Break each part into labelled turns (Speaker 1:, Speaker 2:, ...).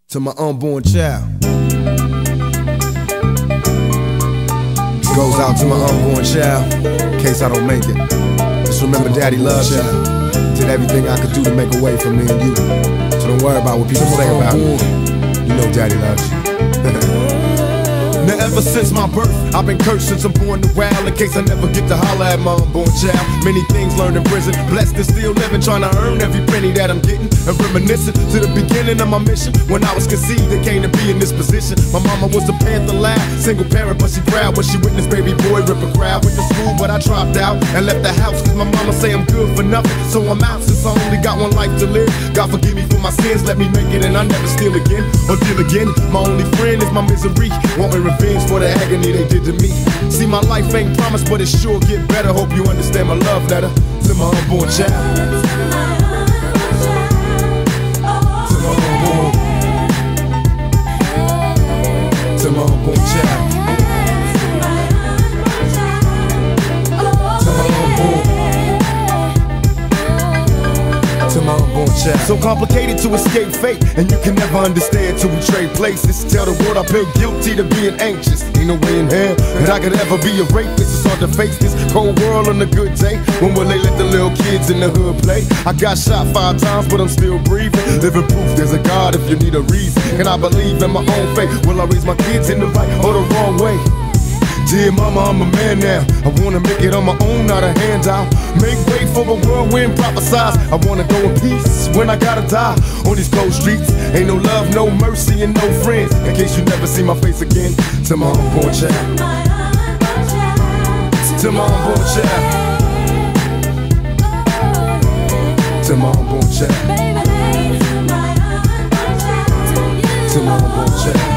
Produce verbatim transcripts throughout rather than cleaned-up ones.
Speaker 1: To my unborn child. Goes out to my unborn child, in case I don't make it. Just remember daddy loves you. Did everything I could do to make a way for me and you. So don't worry about what people say about me. You know daddy loves you. Now ever since my birth, I've been cursed since I'm born to wild. In case I never get to holla at my unborn child. Many things learned in prison, blessed and still living, trying to earn every penny that I'm getting. And reminiscing to the beginning of my mission. When I was conceived, it came to be in this position. My mama was a Panther lad, single parent, but she proud when she witnessed baby boy rip a crowd. Went to school, but I dropped out and left the house, cause my mama say I'm good for nothing. So I'm out since I only got one life to live. God forgive me for my sins, let me make it and I never steal again or deal again. My only friend is my misery, wanting revenge for the agony they did to me. See, my life ain't promised, but it sure get better. Hope you understand my love letter to my unborn child. To my unborn, to my unborn child. To my unborn, to my unborn child. So complicated to escape fate, and you can never understand till we trade places. Tell the world I feel guilty to being anxious. Ain't no way in hell that I could ever be a rapist. It's hard to face this cold world on a good day. When will they let the little kids in the hood play? I got shot five times, but I'm still breathing. Living proof there's a God if you need a reason. Can I believe in my own faith? Will I raise my kids in the right or the wrong way? Dear mama, I'm a man now. I wanna make it on my own, not a handout. Make way for a whirlwind prophesize. I wanna go in peace when I gotta die. On these cold streets, ain't no love, no mercy, and no friends. In case you never see my face again. To my unborn child. To my unborn child. To my unborn child. To my unborn child.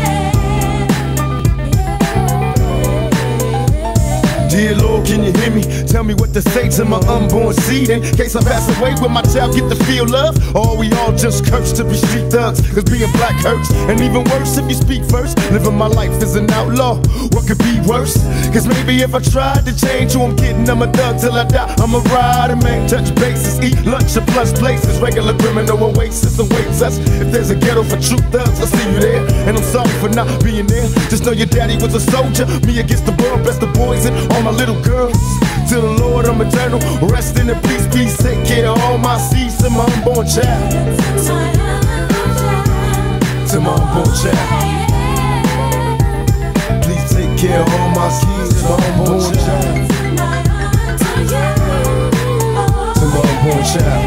Speaker 1: Dear Lord, can you hear me? Tell me what to say to my unborn seed. In case I pass away, will my child get to feel love? Or are we all just cursed to be street thugs? Cause being black hurts, and even worse if you speak first. Living my life as an outlaw, what could be worse? Cause maybe if I tried to change who I'm getting, I'm a thug till I die. I'm a rider, man, touch bases, eat lunch at plus places. Regular criminal oasis awaits us. If there's a ghetto for true thugs, I'll see you there. And I'm sorry for not being there. Just know your daddy was a soldier, me against the world, best the boys and all my little girls. To the Lord I'm eternal, rest in the peace, peace. Take care of all my seeds to my unborn child. To my unborn child. Please take care of all my seeds to my unborn child. To my unborn child.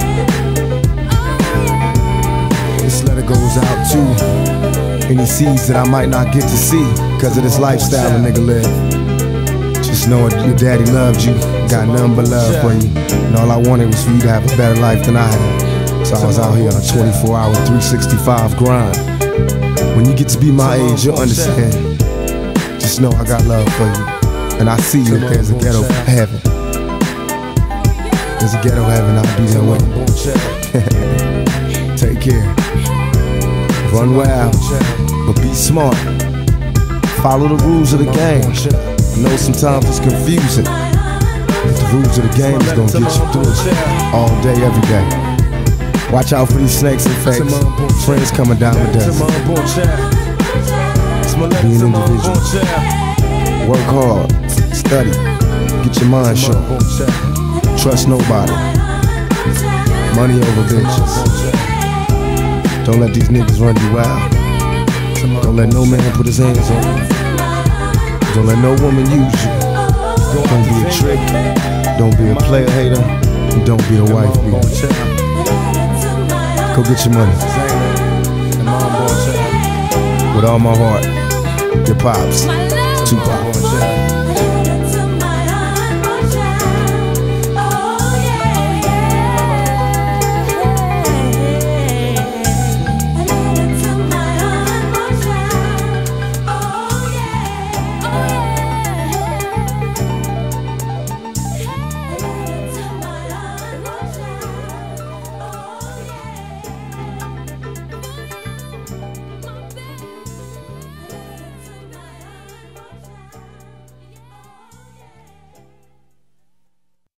Speaker 1: This letter goes out to any seeds that I might not get to see because of this lifestyle a nigga live. Just knowing your daddy loved you, got nothing but love for you. And all I wanted was for you to have a better life than I had. So I was out here on a twenty-four hour, three sixty-five grind. When you get to be my age, you'll understand. Just know I got love for you. And I see you if there's a ghetto heaven. There's a ghetto heaven, I'll be there with you. Take care. Run wild, but be smart. Follow the rules of the game. I know sometimes it's confusing, but the rules of the game is gonna get you through it all day, every day. Watch out for these snakes and fakes. Friends coming down the desert. Be an individual. Work hard. Study. Get your mind sharp. Trust nobody. Money over bitches. Don't let these niggas run you wild. Don't let no man put his hands on you. Don't let no woman use you. Don't be a trick. Don't be a player hater. And don't be a wife beater. Go get your money. With all my heart, your pops, two Pac.